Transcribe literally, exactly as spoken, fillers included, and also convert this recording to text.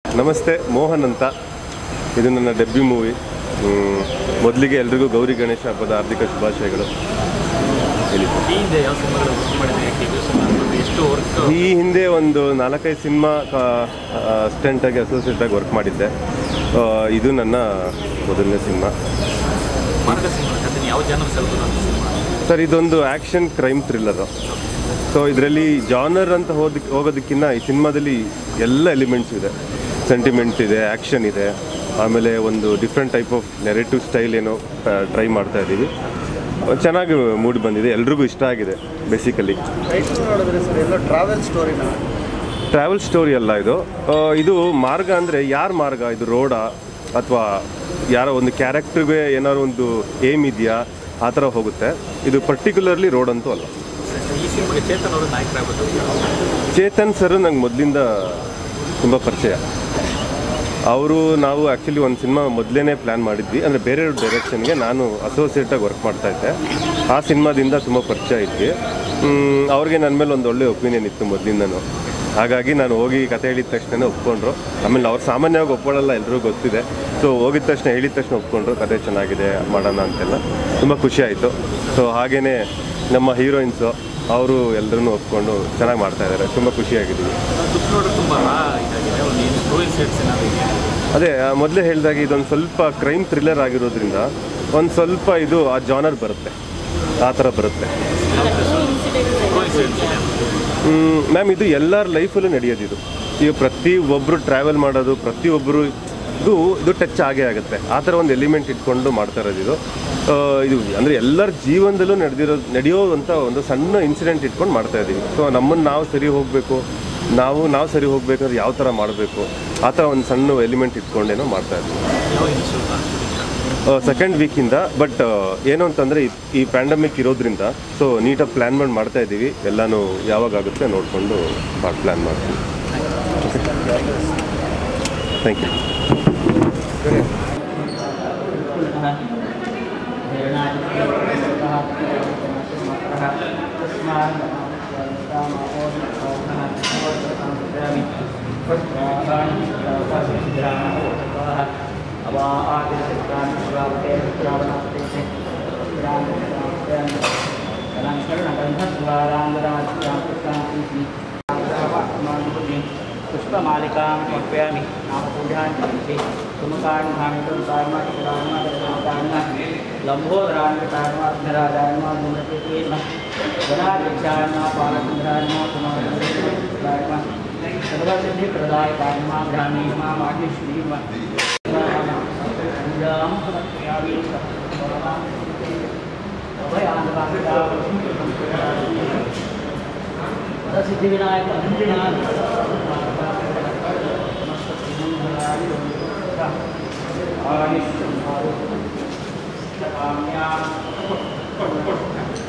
ನಮಸ್ತೆ, ಮೋಹನ್ ಅಂತ. ಇದು ನನ್ನ ಡೆಬ್ಯೂ ಮೂವಿ. ಮೊದಲಿಗೆ ಎಲ್ರಿಗೂ ಗೌರಿ ಗಣೇಶ ಹಬ್ಬದ ಹಾರ್ದಿಕ ಶುಭಾಶಯಗಳು. ಈ ಹಿಂದೆ ಒಂದು ನಾಲ್ಕೈದು ಸಿನಿಮಾ ಅಸಿಸ್ಟೆಂಟಾಗಿ ಅಸೋಸಿಯೇಟಾಗಿ ವರ್ಕ್ ಮಾಡಿದ್ದೆ. ಇದು ನನ್ನ ಮೊದಲನೇ ಸಿನಿಮಾ. ಸರ್, ಇದೊಂದು ಆ್ಯಕ್ಷನ್ ಕ್ರೈಮ್ ಥ್ರಿಲ್ಲರು. ಸೊ ಇದರಲ್ಲಿ ಜಾನರ್ ಅಂತ ಹೋದ ಹೋಗೋದಕ್ಕಿಂತ ಈ ಸಿನಿಮಾದಲ್ಲಿ ಎಲ್ಲ ಎಲಿಮೆಂಟ್ಸ್ ಇದೆ. ಸೆಂಟಿಮೆಂಟ್ ಇದೆ, ಆ್ಯಕ್ಷನ್ ಇದೆ, ಆಮೇಲೆ ಒಂದು different type of narrative style ಏನೋ ಟ್ರೈ ಮಾಡ್ತಾ ಇದ್ದೀವಿ. ಚೆನ್ನಾಗಿ ಮೂಡಿ ಬಂದಿದೆ, ಎಲ್ರಿಗೂ ಇಷ್ಟ ಆಗಿದೆ. ಬೇಸಿಕಲಿ ಟ್ರಾವೆಲ್ ಸ್ಟೋರಿನ ಟ್ರಾವೆಲ್ ಸ್ಟೋರಿ ಅಲ್ಲ ಇದು. ಇದು ಮಾರ್ಗ ಅಂದರೆ ಯಾರು ಮಾರ್ಗ? ಇದು ರೋಡಾ ಅಥವಾ ಯಾರೋ ಒಂದು ಕ್ಯಾರೆಕ್ಟ್ರಿಗೆ ಏನಾದ್ರು ಒಂದು ಏಮ್ ಇದೆಯಾ, ಆ ಥರ ಹೋಗುತ್ತೆ. ಇದು ಪರ್ಟಿಕ್ಯುಲರ್ಲಿ ರೋಡ್ ಅಂತೂ ಅಲ್ಲ. ಚೇತನ್ ಸರ್ ನಂಗೆ ಮೊದಲಿಂದ ತುಂಬ ಪರಿಚಯ. ಅವರು ನಾವು ಆ್ಯಕ್ಚುಲಿ ಒಂದು ಸಿನಿಮಾ ಮೊದಲೇ ಪ್ಲ್ಯಾನ್ ಮಾಡಿದ್ವಿ. ಅಂದರೆ ಬೇರೆ ಡೈರೆಕ್ಷನ್ಗೆ ನಾನು ಅಸೋಸಿಯೇಟಾಗಿ ವರ್ಕ್ ಮಾಡ್ತಾಯಿದ್ದೆ. ಆ ಸಿನಿಮಾದಿಂದ ತುಂಬ ಪರಿಚಯ ಇದ್ವಿ. ಅವ್ರಿಗೆ ನನ್ನ ಮೇಲೆ ಒಂದು ಒಳ್ಳೆ ಒಪಿನಿಯನ್ ಇತ್ತು ಮೊದಲಿಂದನೂ. ಹಾಗಾಗಿ ನಾನು ಹೋಗಿ ಕತೆ ಹೇಳಿದ ತಕ್ಷಣ ಒಪ್ಕೊಂಡ್ರು. ಆಮೇಲೆ ಅವ್ರು ಸಾಮಾನ್ಯವಾಗಿ ಒಪ್ಕೊಳ್ಳಲ್ಲ, ಎಲ್ರಿಗೂ ಗೊತ್ತಿದೆ. ಸೊ ಹೋಗಿದ ತಕ್ಷಣ ಹೇಳಿದ ತಕ್ಷಣ ಒಪ್ಕೊಂಡ್ರು, ಕತೆ ಚೆನ್ನಾಗಿದೆ ಮಾಡೋಣ ಅಂತೆಲ್ಲ. ತುಂಬ ಖುಷಿ ಆಯಿತು. ಸೊ ಹಾಗೆಯೇ ನಮ್ಮ ಹೀರೋಯಿನ್ಸು ಅವರು ಎಲ್ಲರೂ ಒಪ್ಕೊಂಡು ಚೆನ್ನಾಗಿ ಮಾಡ್ತಾಯಿದ್ದಾರೆ. ತುಂಬ ಖುಷಿಯಾಗಿದ್ದೀವಿ. ಅದೇ ಮೊದಲೇ ಹೇಳಿದಾಗ ಇದೊಂದು ಸ್ವಲ್ಪ ಕ್ರೈಮ್ ಥ್ರಿಲ್ಲರ್ ಆಗಿರೋದ್ರಿಂದ ಒಂದು ಸ್ವಲ್ಪ ಇದು ಆ ಜಾನರ್ ಬರುತ್ತೆ, ಆ ಥರ ಬರುತ್ತೆ. ಮ್ಯಾಮ್, ಇದು ಎಲ್ಲರ ಲೈಫಲ್ಲೂ ನಡೆಯೋದು. ಇದು ಈಗ ಪ್ರತಿಯೊಬ್ಬರು ಟ್ರಾವೆಲ್ ಮಾಡೋದು, ಪ್ರತಿಯೊಬ್ಬರು ಇದು ಇದು ಟಚ್ ಆಗೇ ಆಗುತ್ತೆ. ಆ ಥರ ಒಂದು ಎಲಿಮೆಂಟ್ ಇಟ್ಕೊಂಡು ಮಾಡ್ತಾ ಇರೋದು ಇದು. ಇದು ಅಂದರೆ ಎಲ್ಲರ ಜೀವನದಲ್ಲೂ ನಡೆದಿರೋ ನಡೆಯೋವಂಥ ಒಂದು ಸಣ್ಣ ಇನ್ಸಿಡೆಂಟ್ ಇಟ್ಕೊಂಡು ಮಾಡ್ತಾಯಿದ್ದೀವಿ. ಸೊ ನಮ್ಮನ್ನು ನಾವು ಸರಿ ಹೋಗಬೇಕು, ನಾವು ನಾವು ಸರಿ ಹೋಗಬೇಕಾದ್ರೆ ಯಾವ ಥರ ಮಾಡಬೇಕು, ಆ ಥರ ಒಂದು ಸಣ್ಣ ಎಲಿಮೆಂಟ್ ಇಟ್ಕೊಂಡೇನೋ ಮಾಡ್ತಾಯಿದ್ದೀವಿ. ಸೆಕೆಂಡ್ ವೀಕಿಂದ. ಬಟ್ ಏನು ಅಂತಂದರೆ ಈ ಪ್ಯಾಂಡಮಿಕ್ ಇರೋದ್ರಿಂದ ಸೊ ನೀಟಾಗಿ ಪ್ಲ್ಯಾನ್ ಮಾಡಿ ಮಾಡ್ತಾಯಿದ್ದೀವಿ. ಎಲ್ಲನೂ ಯಾವಾಗುತ್ತೆ ನೋಡಿಕೊಂಡು ಪ್ಲ್ಯಾನ್ ಮಾಡ್ತೀವಿ. Thank you. पुष्पमालिकां समर्पयामि. नामपूजान्ति सुमकान् भामितं सारमातिरामादरमादानः लम्भोदरान्वितारमाधराजायमाधुमृतेन गणाध्यक्षायमा पालचन्द्रायमा समाधरायमा सर्वसिद्धिप्रदायकायमा ब्राह्मीमा माग्निश्रीमा पूजां समर्पयामि. अभयान्तकामिता सिद्धिविनायक काम्या